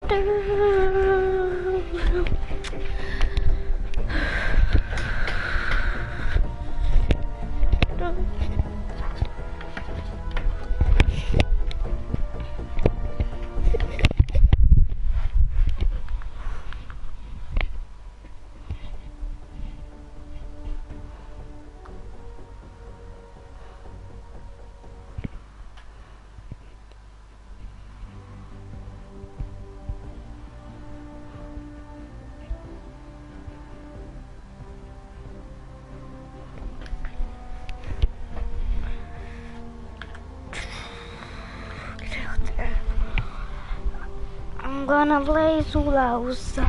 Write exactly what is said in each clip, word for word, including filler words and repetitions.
I'm gonna play Zulausa.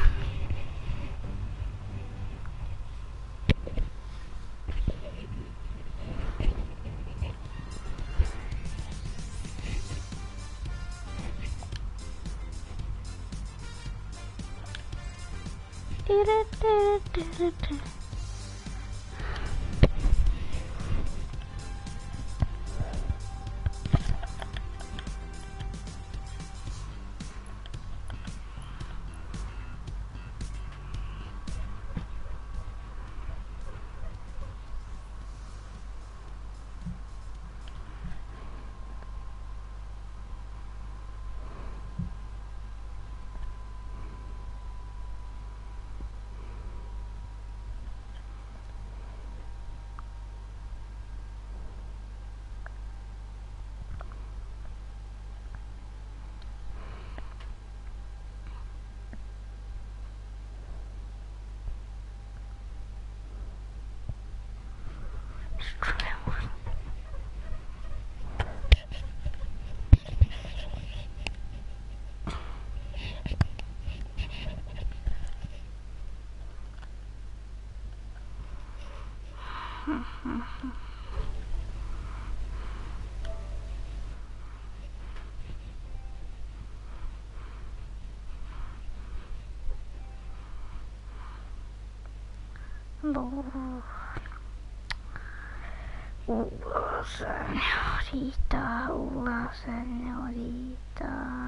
Hola, señorita. Hola, señorita.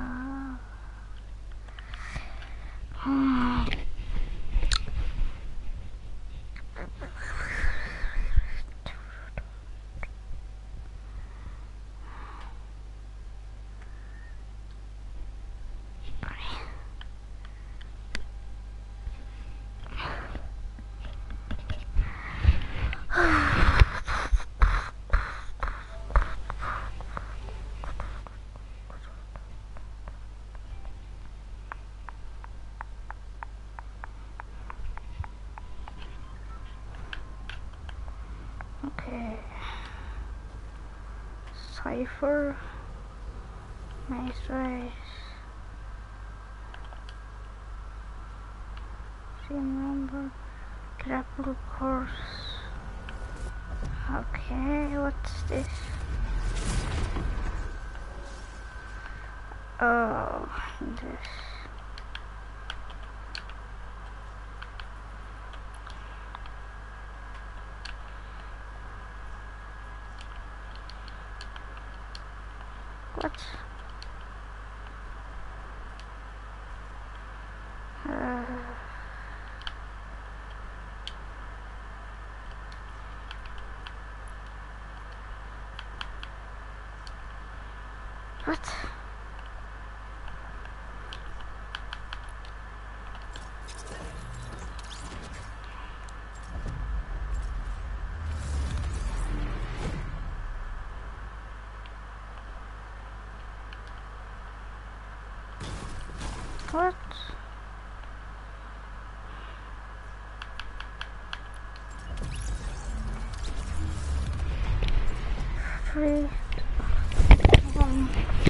Mm. Okay. Cipher. Nice race. Remember. Grapple course. Okay, what's this? Oh, this. What? Uh, what? What? Three. Um,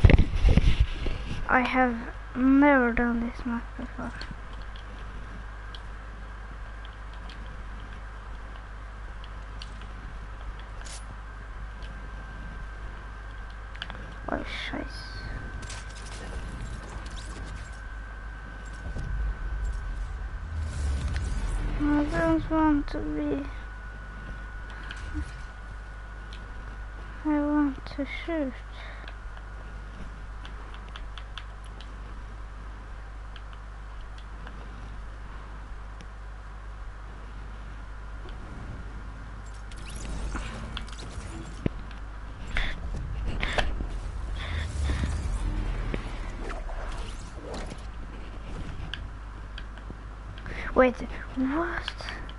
I have never done this map before. Oh, scheiße. I don't want to be. I want to shoot. Wait, what?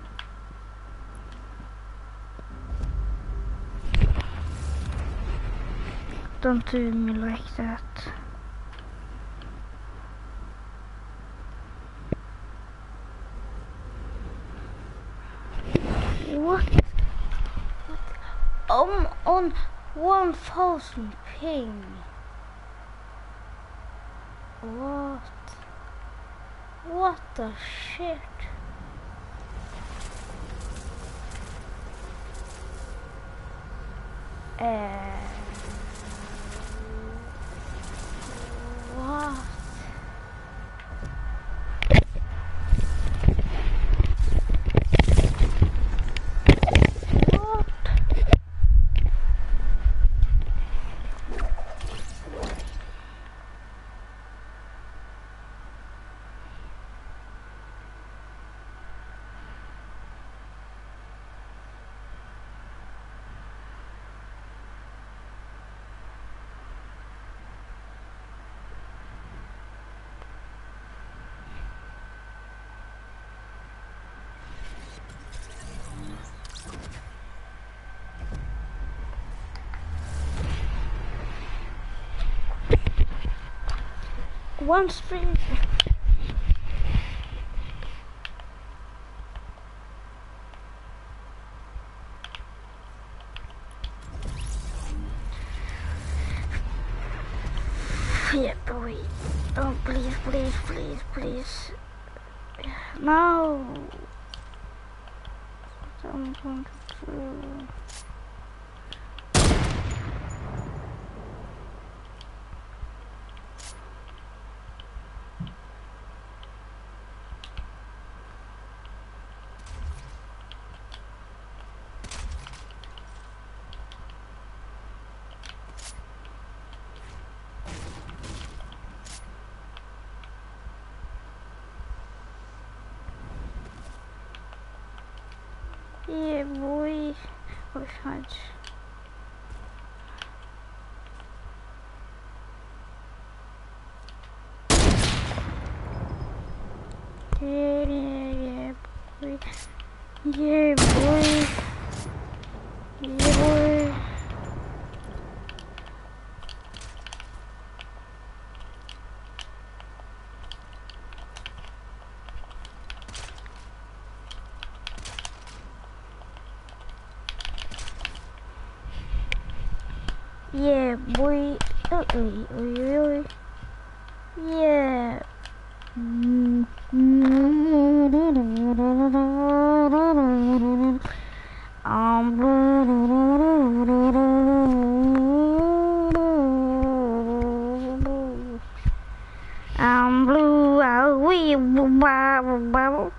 Don't do me like that. What? What? I'm on one thousand ping. What? What the shit? Uh, what? What? One spring. Yeah, boy. Oh, please, please, please, please. No. What am I going to do? Yeah, boy. Oh, fudge. Yeah, yeah, yeah, boy. Yeah, boy. Yeah, boy. Yeah, boy. Oh, oi, oi, oi. Yeah. Um. I'm blue. I'll wee. Bubble, bubble.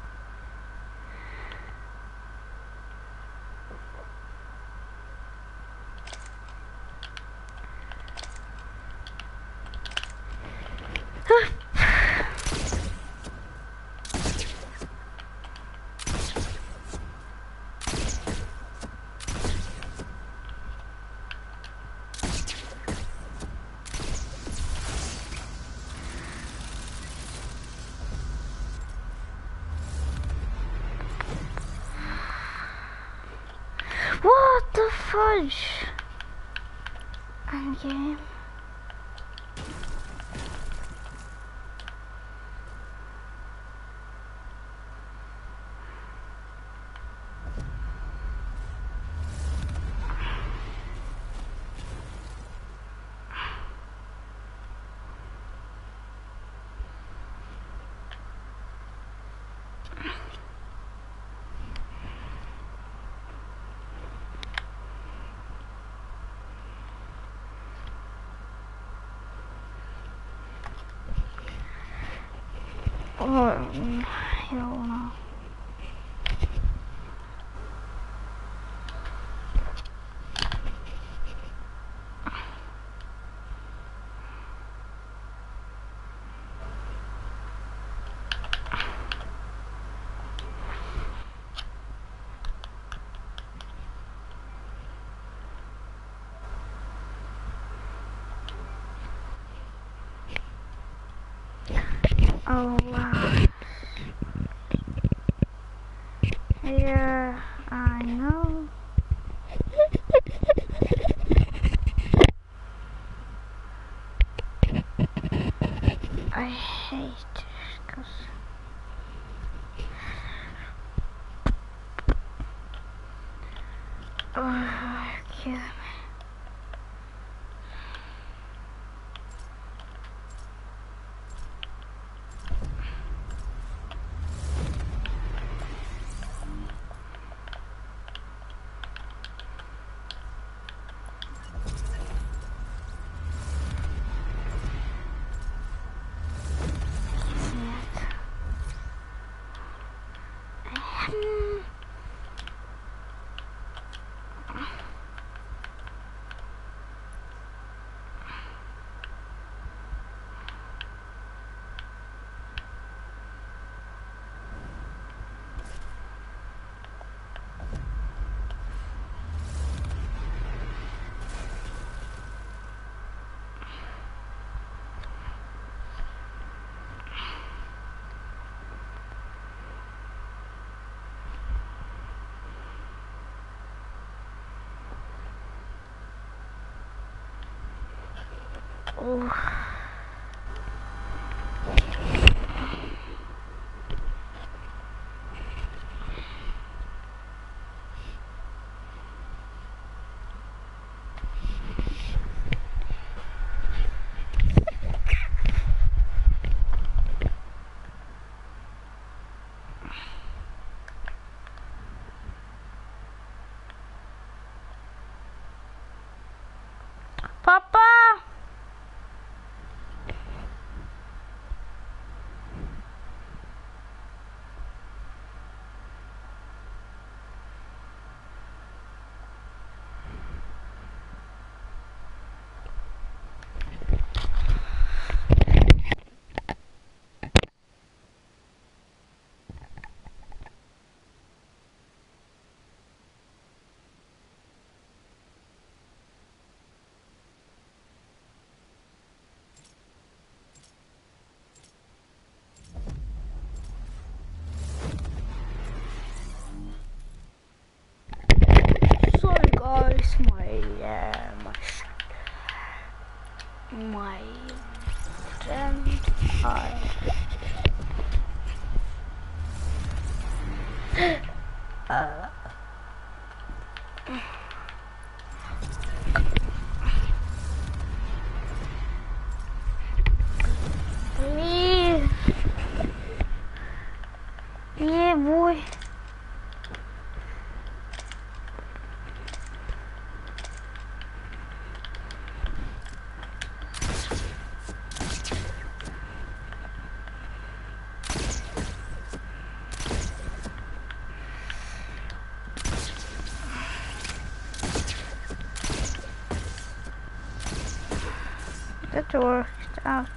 What the fudge? Okay. Oh, hell no. Oh wow. Yeah, I know. I hate this because oh, kill me. Oh. Papa! Sorry guys, my uh, my my friend I uh please, yeah boy. That worked out.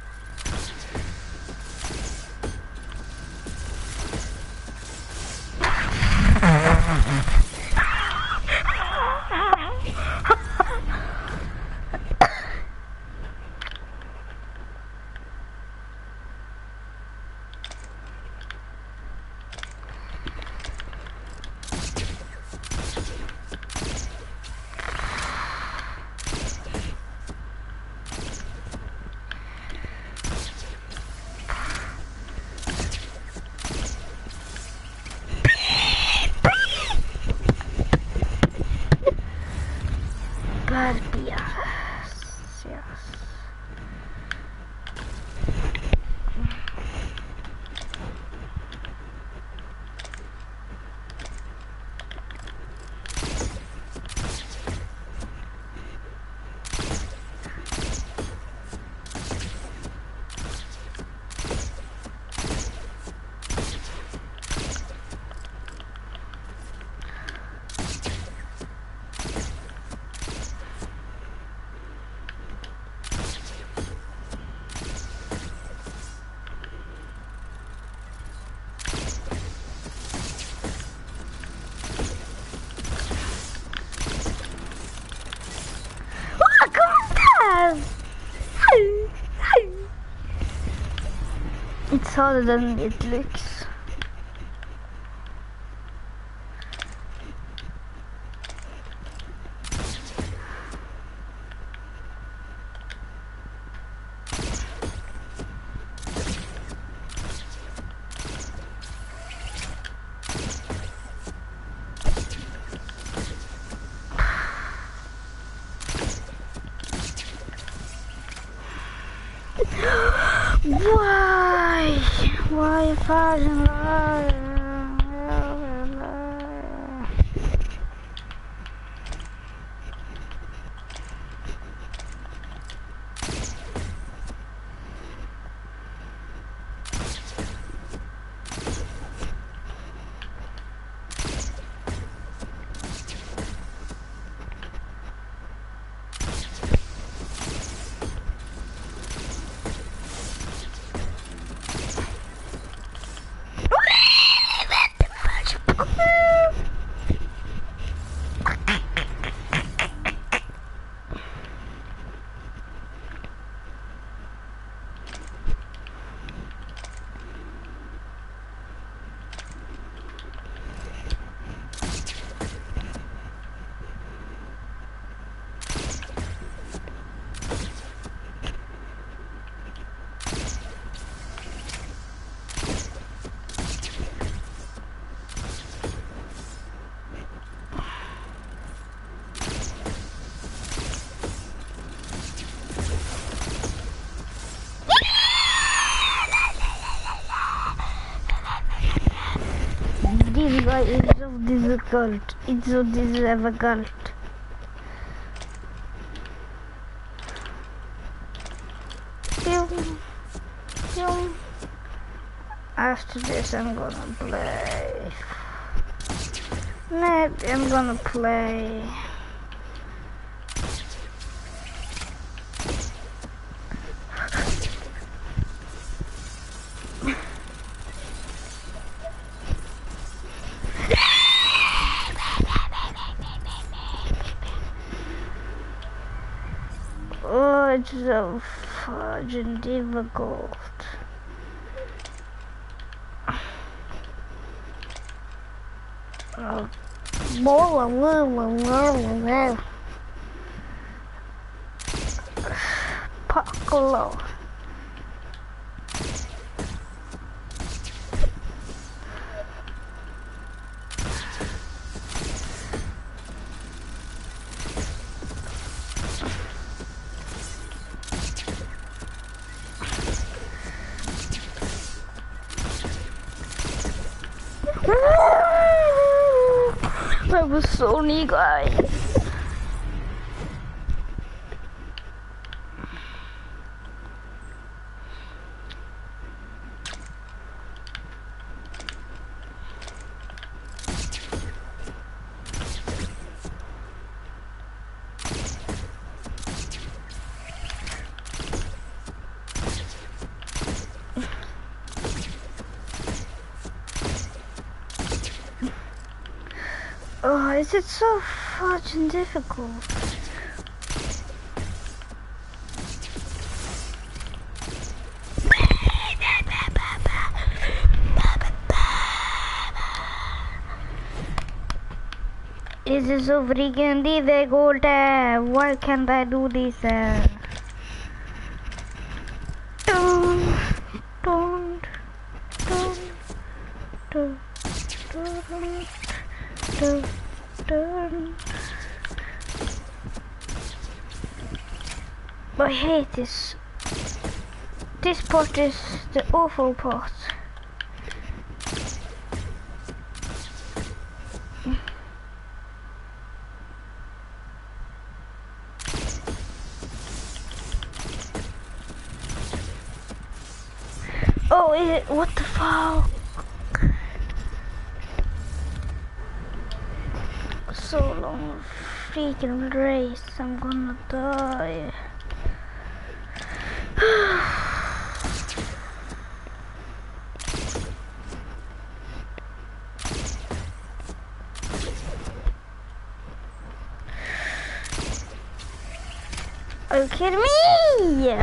But yes, yes. It's harder than it looks. Why you fighting liar? This guy is so difficult. It's so difficult. Pew, pew. After this, I'm gonna play. Maybe I'm gonna play. Oh, it's so fucking difficult. Oh, blah, blah, blah, blah, blah. Paklo. That was so neat, guys. Oh, is it so fucking difficult? Is it so freaking difficult? Uh, why can't I do this? Uh? Don't, don't, don't, don't, don't, don't, don't. I hate this. This part is the awful part. Oh, is it? What the fuck? So long freaking race, I'm gonna die. Are you kidding me?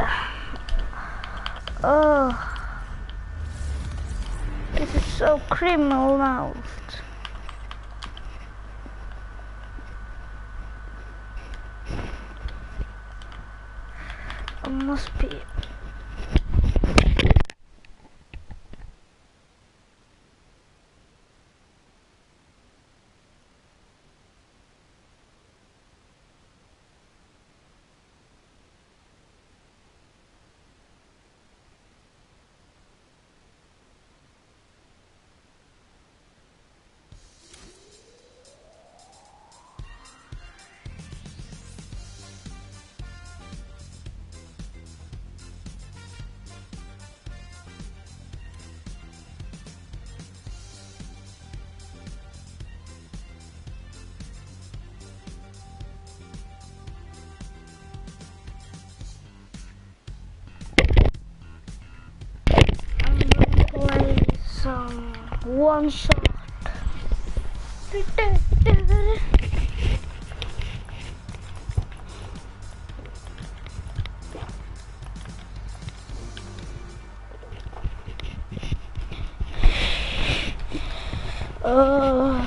Oh. This is so criminal mouthed. It must be. Bam! One shot. Uh,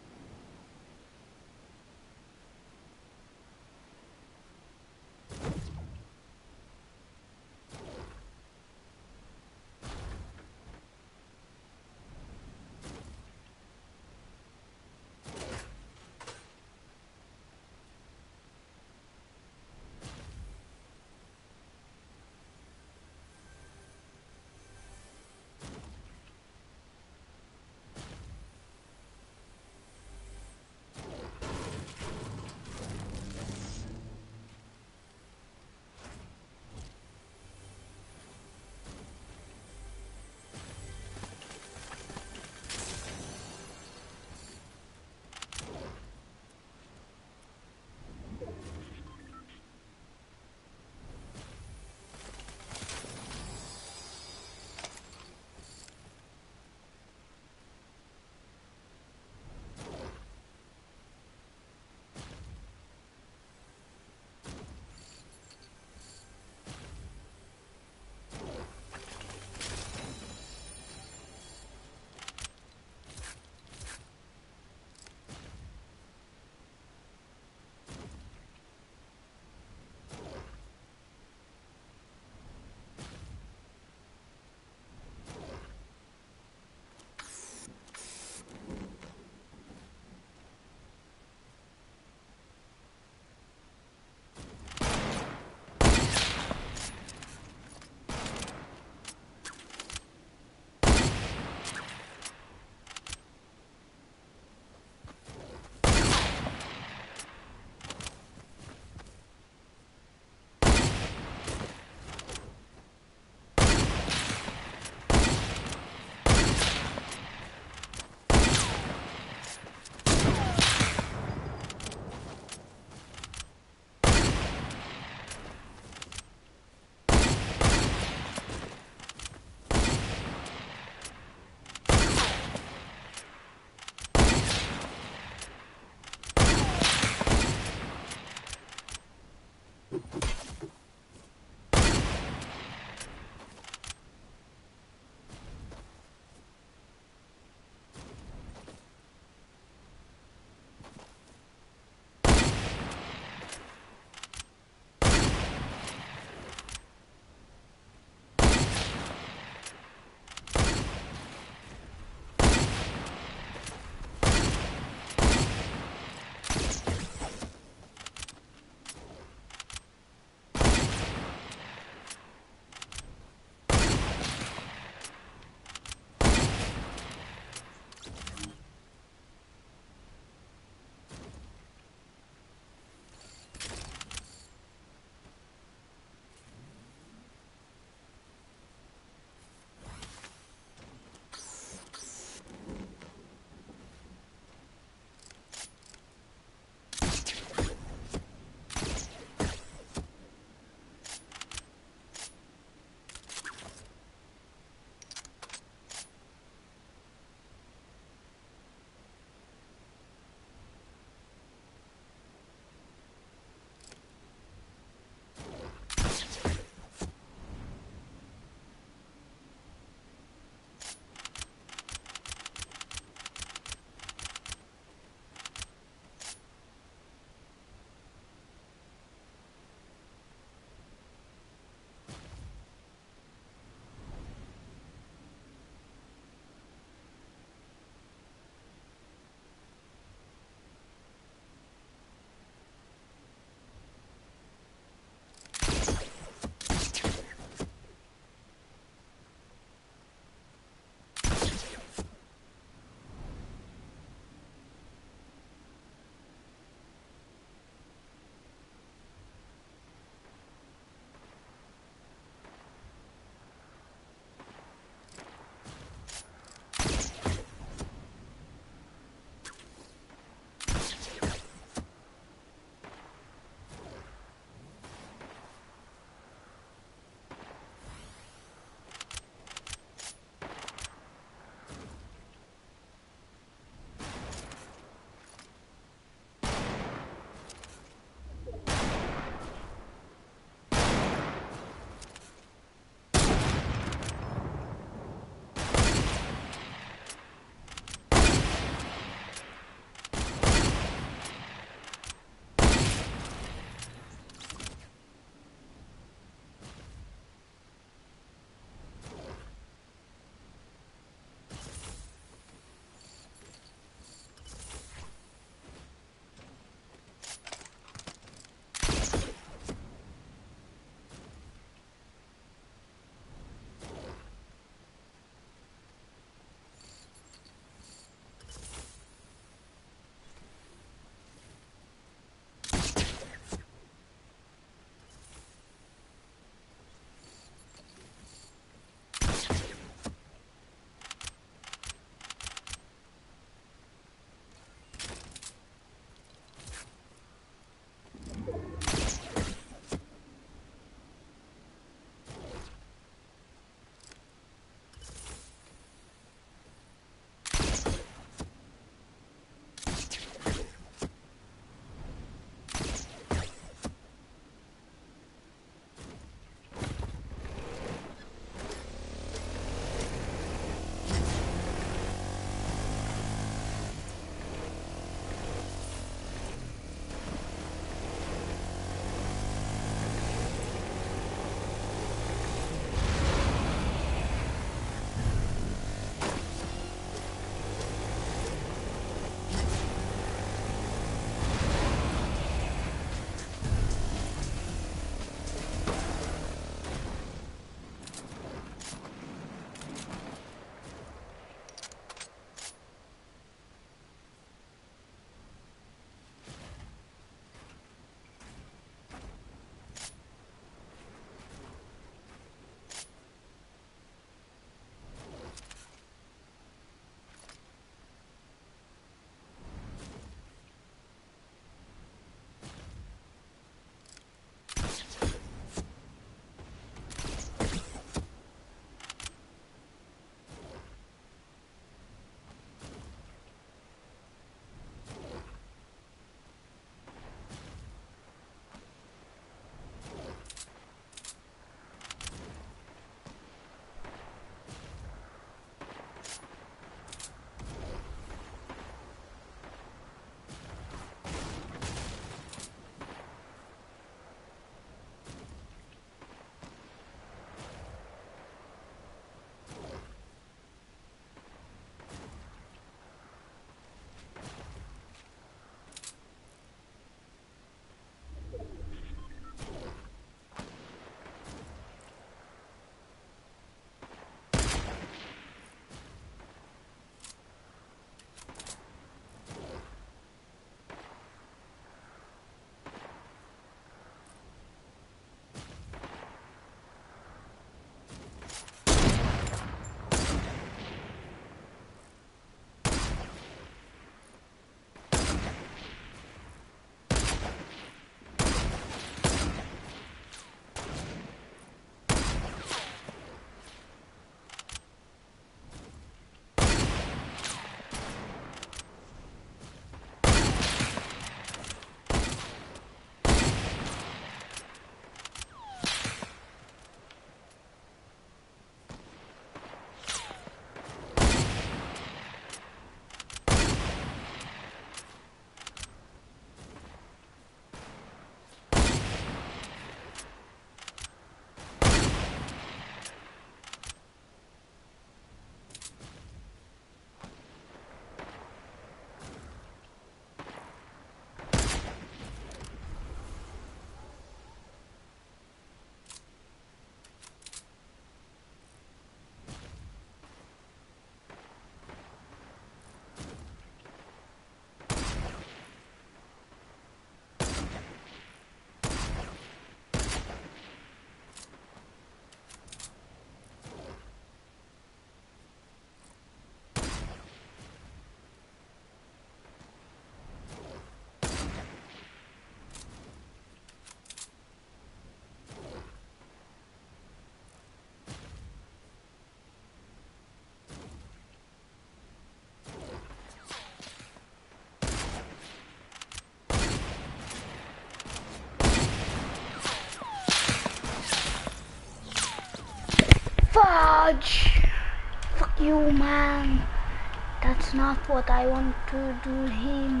dodge. Fuck you, man. That's not what I want to do him.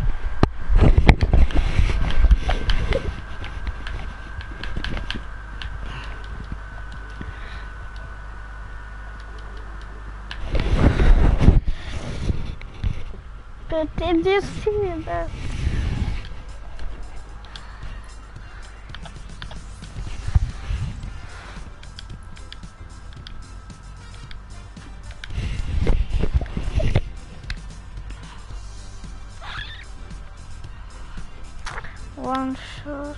But did you see that? One shot.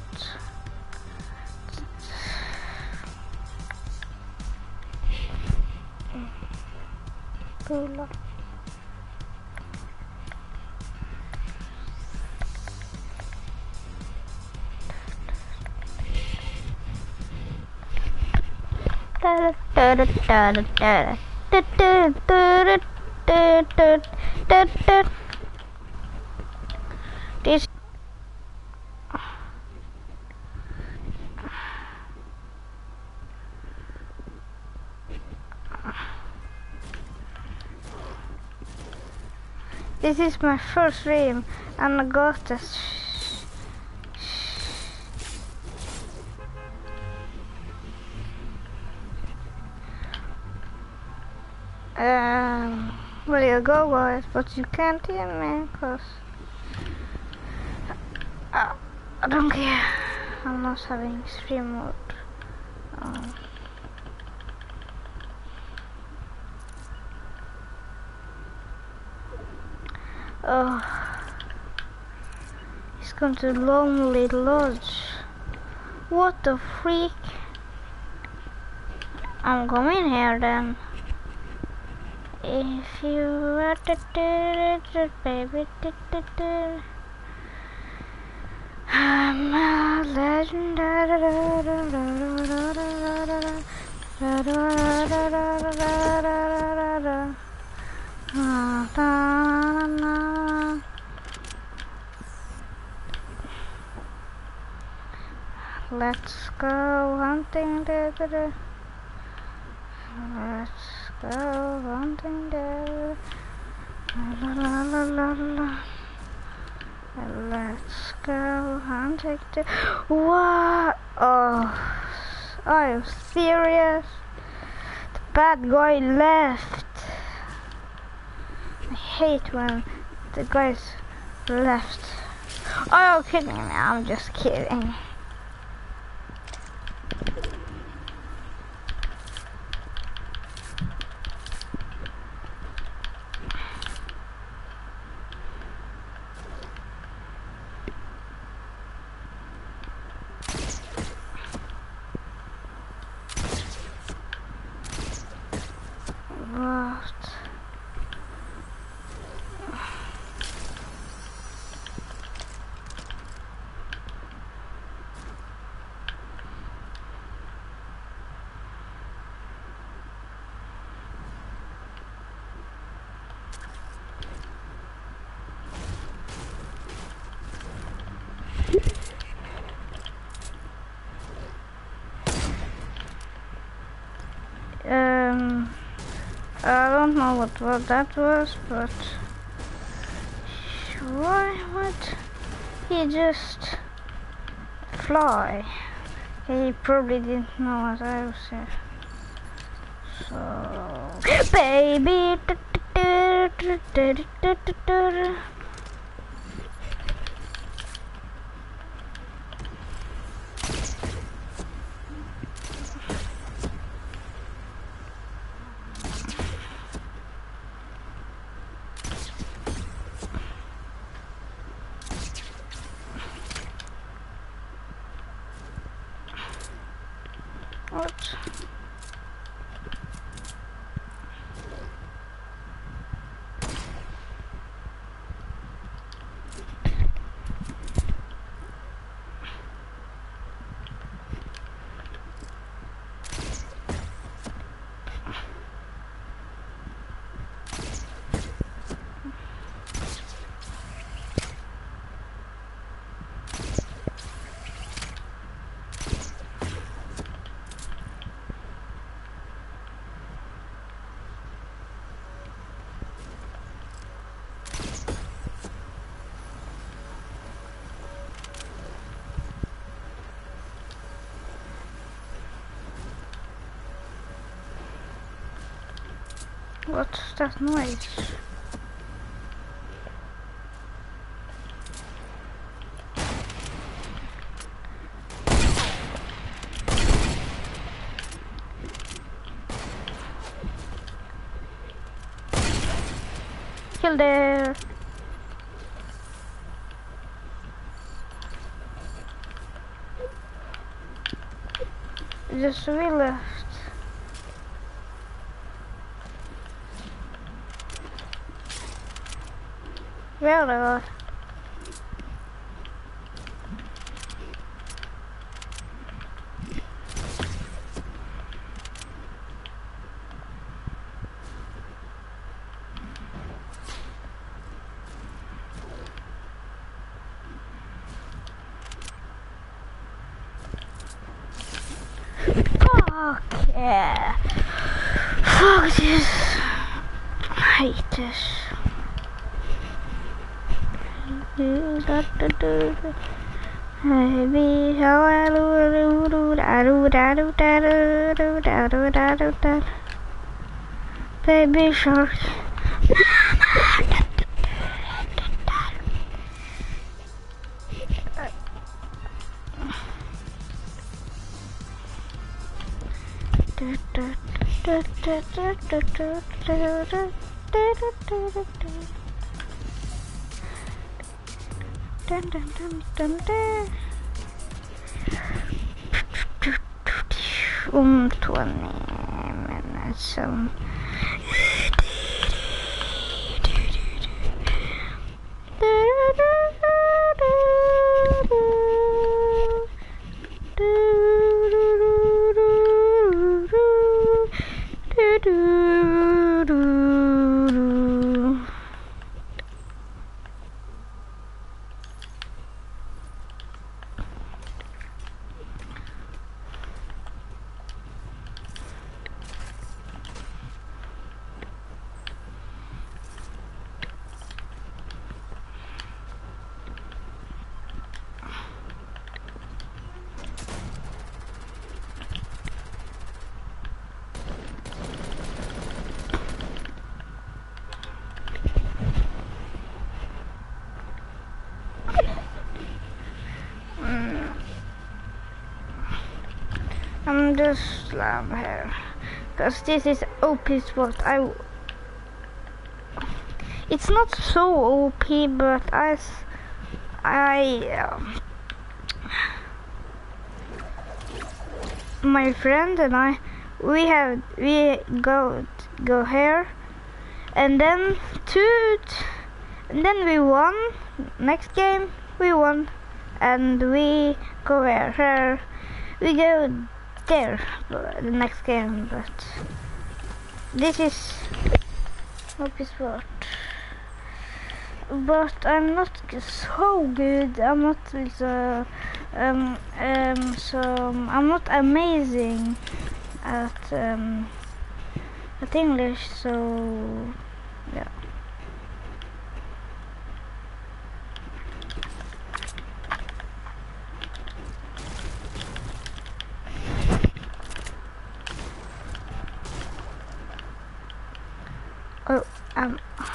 Pull up. This This is my first stream and I got this. Um, well, you go guys, but you can't hear me because uh, I don't care. I'm not having stream mode. Um, oh, he's gone to Lonely Lodge. What the freak? I'm coming here then. If you are the baby, I'm a legend. Let's go hunting together. Let's go hunting together. La la la la la. Let's go hunting together. What? Oh, are you serious? The bad guy left. I hate when the guys left. Oh, you're kidding me? I'm just kidding. Um, I don't know what, what that was, but why would he just fly? He probably didn't know what I was here. So, baby. What? What's that noise? Kill there. Just we left. Where they are? Fuck yeah. Fuck this. I hate this. Baby, how I do do do do do do do. Baby shark. Dun, dun, dun, dun, dun. Um twenty minutes. Um. I'm just slam here, cause this is O P spot. I. It's not so O P, but I, I, um, my friend and I, we have we go go here, and then two, and then we won. Next game we won, and we go here. Here we go. There, the next game, but this is O P sport. But I'm not so good. I'm not so um um so I'm not amazing at um at English. So yeah. Oh, um.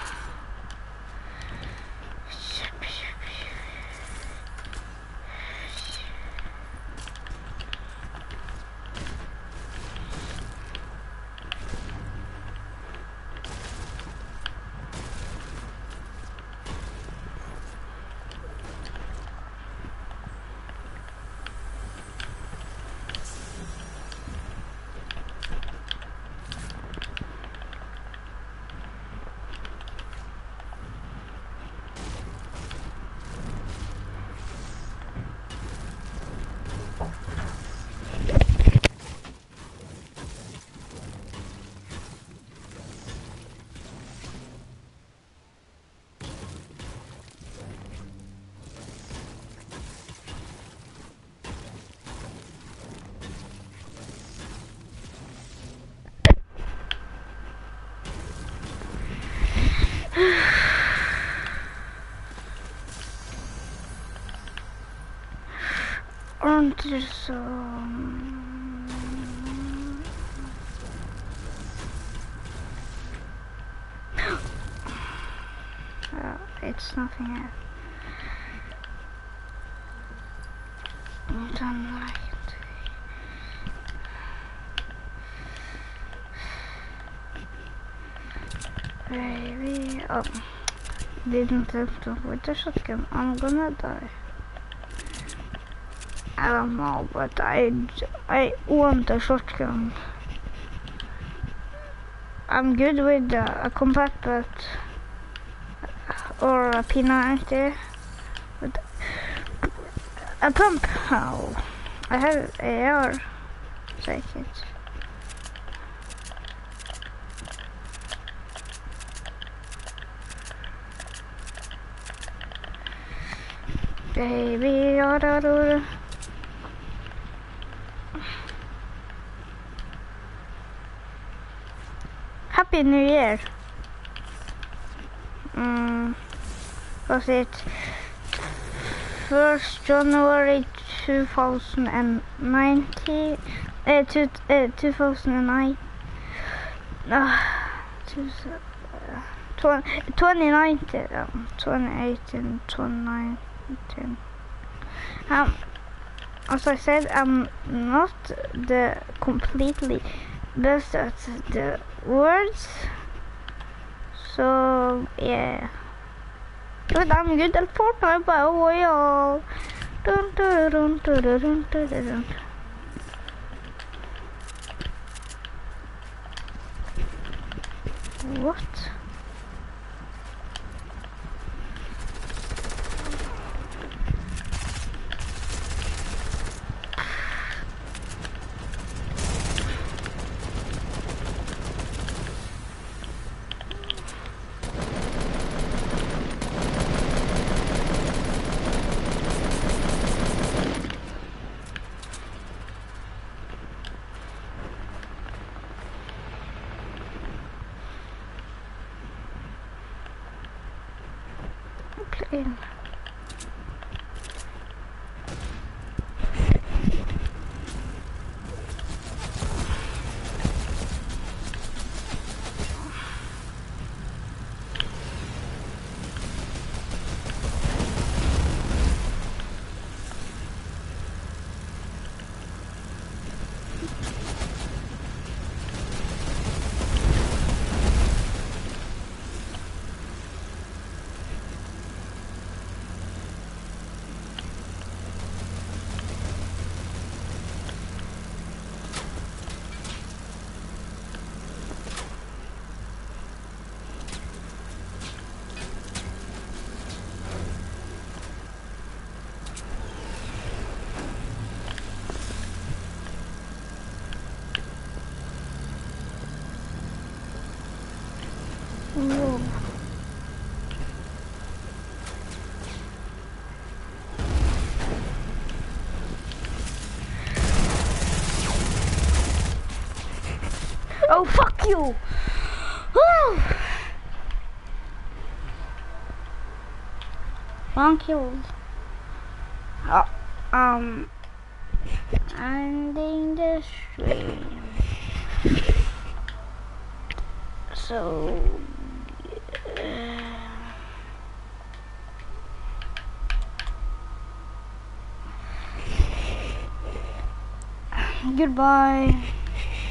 Aren't there some? it's nothing else. I don't like it. Baby, oh, didn't have to with the shotgun. I'm gonna die. I don't know, but I, I want a shotgun. I'm good with uh, a combat, but or a P ninety, but a pump. Oh, I have A R. Take it. Baby, oh, da, da, da. Happy New Year. Um, was it first January two thousand nineteen? Uh, two, uh, two thousand nine. Uh, two, uh, twenty, twenty nineteen, um, twenty eighteen, twenty nineteen. Um, as I said, I'm not the completely best at the words, so yeah. But I'm good at Fortnite Battle Royale. Dun, dun, dun, dun, dun, dun, dun, dun. What? Playing. Whoa. Oh, fuck you! One kill. Oh, um, ending the stream. So, yeah. Goodbye.